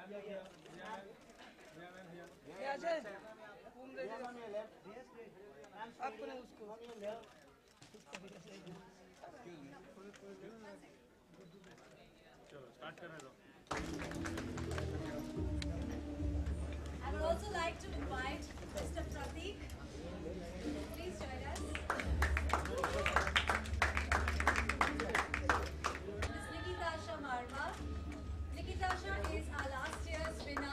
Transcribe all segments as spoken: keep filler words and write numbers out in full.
I would also like to invite Mister Pratik. Please join us. Miss Nikitasha Marma. Nikitasha is our last year's winner.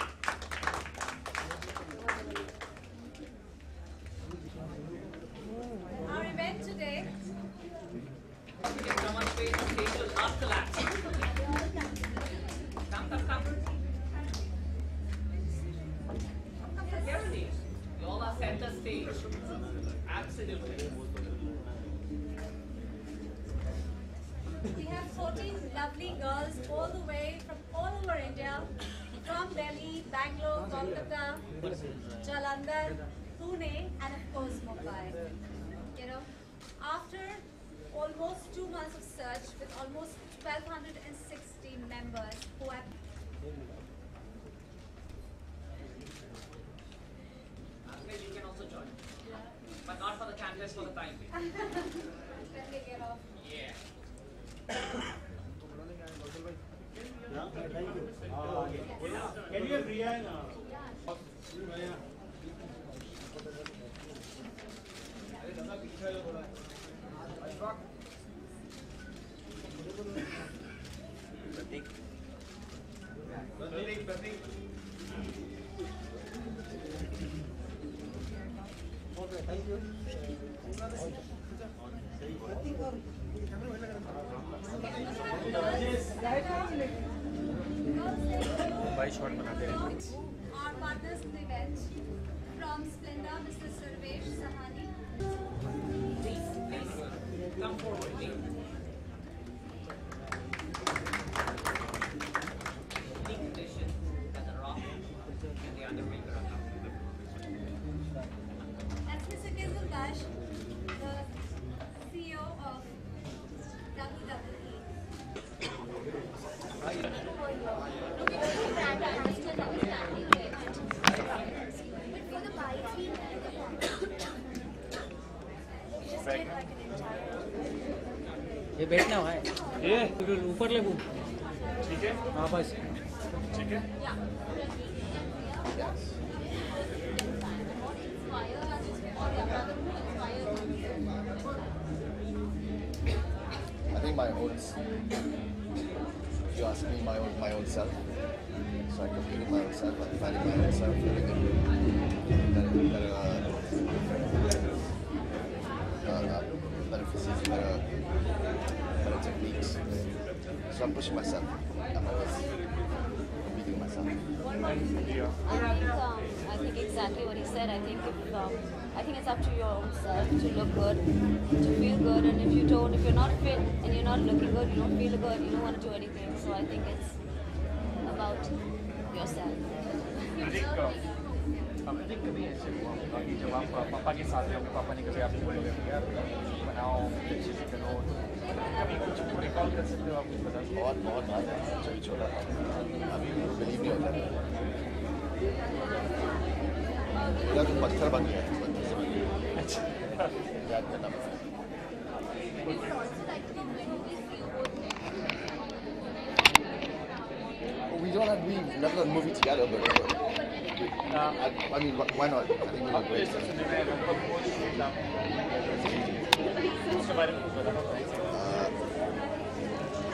Our event today. Come on, stage, stage will not collapse. Come, come, come. Carefully. You all are center stage. Absolutely. We have fourteen lovely girls all the way from all over India, from Delhi, Bangalore, Kolkata, Jalandhar, Pune, and of course Mumbai. You know, after almost two months of search with almost twelve sixty members who have Maybe you can also join. But not for the canvas for the time being. when they get off. Yeah. Can you Riya? Pratik. Pratik, Pratik. Okay, thank you. Our partners in the event from Splenda, Mister Sarvesh Sahani. Please, please. Come forward, please. Unique condition that the rock and the undermaker are now. That's Mister Kizil Dash, the C E O of W W E. ये बैठना हुआ है ये ऊपर ले घूम ठीक है हाँ बस ठीक है I think my own, if you ask me, my own, my own self. So I compete with my own self, like finding my own self, feeling it, better, better, uh, uh, better physiques, better, better techniques. So I'm pushing myself. I'm always competing with myself. I think, um, I think exactly what he said. I think if, um, I think it's up to your own self to look good, to feel good, and if you don't, if you're not fit and you're not looking good, you don't feel good, you don't want to do anything. So I think it's about yourself. अपने कभी ऐसे हुआ होगा कि जब आप पापा के साथ रहोगे पापा ने कभी आपको बोलोगे यार बनाओ अच्छे से करो कभी कुछ रिकॉल कर सकते हो आप कुछ बता बहुत बहुत भाई जब भी छोटा था अभी बिलीव नहीं होता मेरा तो पत्थर बन गया है पत्थर से बन गया अच्छा याद करना पड़ता है We don't have, we've never done a movie together, but uh, I, I mean, why not? I think we look great.